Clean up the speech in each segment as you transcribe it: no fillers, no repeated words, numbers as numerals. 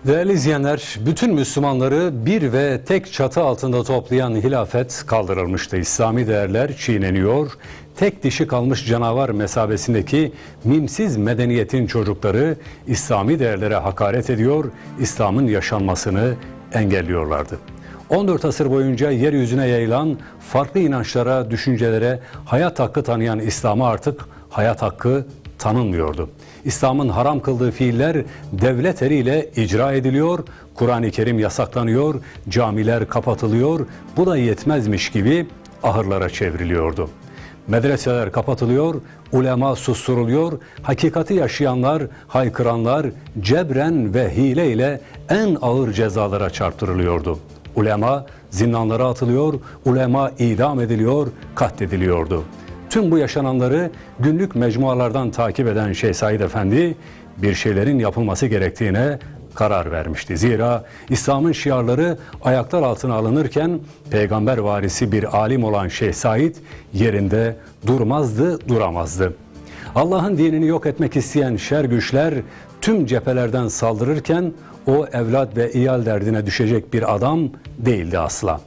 Değerli izleyenler, bütün Müslümanları bir ve tek çatı altında toplayan hilafet kaldırılmıştı. İslami değerler çiğneniyor, tek dişi kalmış canavar mesabesindeki mimsiz medeniyetin çocukları İslami değerlere hakaret ediyor, İslam'ın yaşanmasını engelliyorlardı. 14 asır boyunca yeryüzüne yayılan farklı inançlara, düşüncelere hayat hakkı tanıyan İslam'a artık hayat hakkı tanınmıyordu. İslam'ın haram kıldığı fiiller devlet eliyle icra ediliyor, Kur'an-ı Kerim yasaklanıyor, camiler kapatılıyor, bu da yetmezmiş gibi ahırlara çevriliyordu. Medreseler kapatılıyor, ulema susturuluyor, hakikati yaşayanlar, haykıranlar cebren ve hileyle en ağır cezalara çarptırılıyordu. Ulema zindanlara atılıyor, ulema idam ediliyor, katlediliyordu. Tüm bu yaşananları günlük mecmualardan takip eden Şeyh Said Efendi bir şeylerin yapılması gerektiğine karar vermişti. Zira İslam'ın şiarları ayaklar altına alınırken peygamber varisi bir alim olan Şeyh Said yerinde durmazdı, duramazdı. Allah'ın dinini yok etmek isteyen şer güçler tüm cephelerden saldırırken o evlat ve iyal derdine düşecek bir adam değildi asla.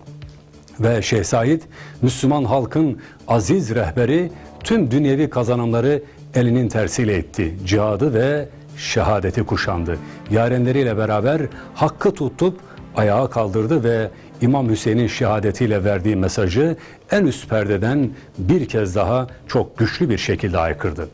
Ve Şeyh Said, Müslüman halkın aziz rehberi, tüm dünyevi kazanımları elinin tersiyle etti. Cihadı ve şehadeti kuşandı. Yarenleriyle beraber hakkı tutup ayağa kaldırdı ve İmam Hüseyin'in şehadetiyle verdiği mesajı en üst perdeden bir kez daha çok güçlü bir şekilde haykırdı.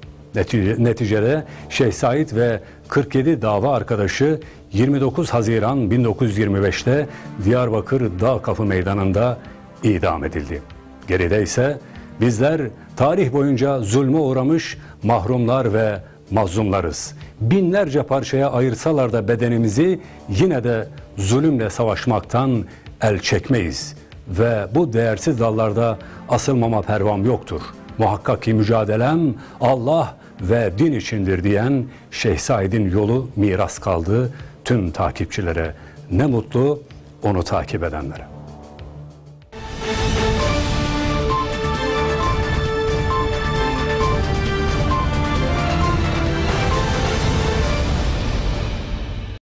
Neticede Şeyh Said ve 47 dava arkadaşı 29 Haziran 1925'te Diyarbakır Dağ Kapı Meydanı'nda idam edildi. Geride ise bizler tarih boyunca zulme uğramış mahrumlar ve mazlumlarız. Binlerce parçaya ayırsalar da bedenimizi yine de zulümle savaşmaktan el çekmeyiz. Ve bu değersiz dallarda asılmama pervam yoktur. Muhakkak ki mücadelem Allah ve din içindir diyen Şeyh Said'in yolu miras kaldı tüm takipçilere. Ne mutlu onu takip edenlere.